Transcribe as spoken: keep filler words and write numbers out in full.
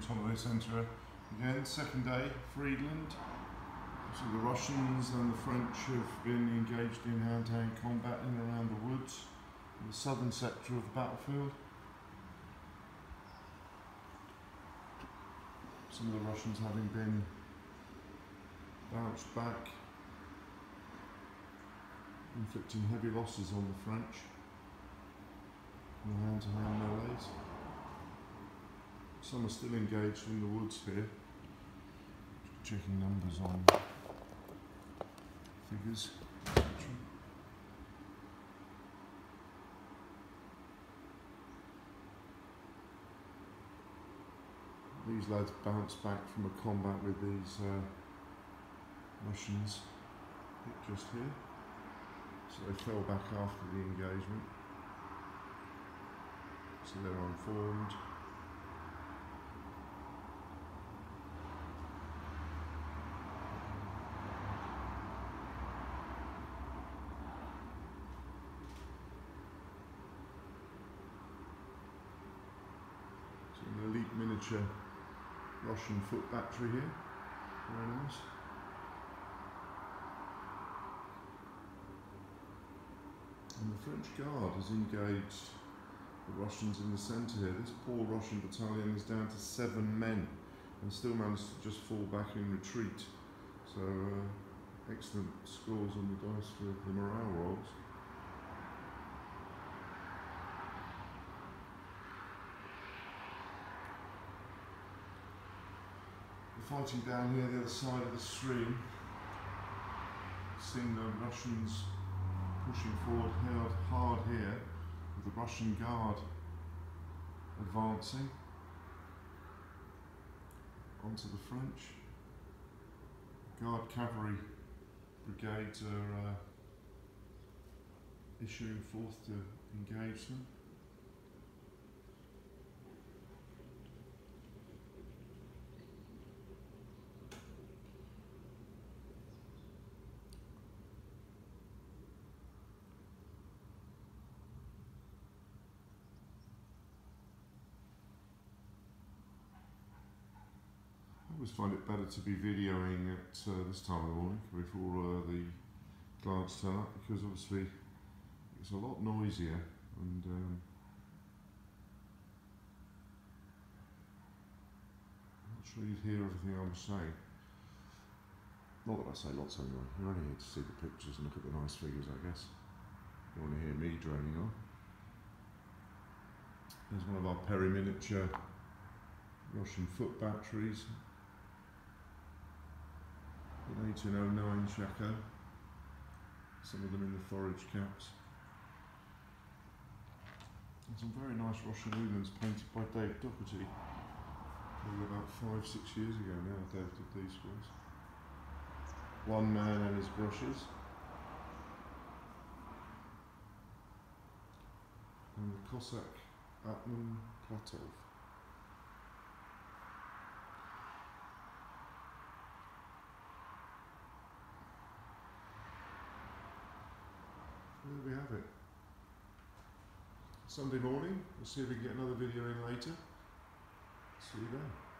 Antonov Centre again, second day, Friedland. So the Russians and the French have been engaged in hand-to-hand combat in and around the woods, in the southern sector of the battlefield. Some of the Russians having been bounced back, inflicting heavy losses on the French in the hand-to-hand melees. Some are still engaged in the woods here. Checking numbers on figures. These lads bounced back from a combat with these uh, Russians just here. So they fell back after the engagement. So they're unformed. So an elite miniature Russian foot battery here. Very nice. And the French Guard has engaged the Russians in the centre here. This poor Russian battalion is down to seven men and still managed to just fall back in retreat. So uh, excellent scores on the dice for the morale rolls. The fighting down here, the other side of the stream, seeing the Russians pushing forward hard, hard here, with the Russian Guard advancing onto the French. Guard cavalry brigades are uh, issuing forth to engage them. I always find it better to be videoing at uh, this time of the morning before uh, the guards turn up, because obviously it's a lot noisier and um, I'm not sure you'd hear everything I'm saying. Not that I say lots anyway, you're only here to see the pictures and look at the nice figures, I guess. You want to hear me droning on. There's one of our Perry miniature Russian foot batteries. An eighteen oh nine Shako, some of them in the forage caps. And some very nice Russian Uhlans painted by Dave Doherty, probably about five, six years ago now. Dave did these ones. One man and his brushes. And the Cossack Atman Platov. There we have it. Sunday morning, we'll see if we can get another video in later. See you then.